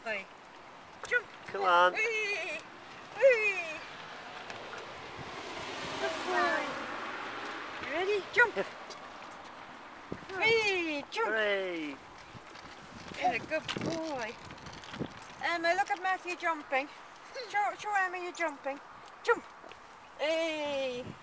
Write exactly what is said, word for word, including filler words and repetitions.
boy. Jump. Come on. Whee! Whee! Good boy. You ready? Jump. Whee! Jump. Hooray. You're a good boy. Emma, look at Matthew jumping. Show, show Emma you're jumping. Jump. Hey.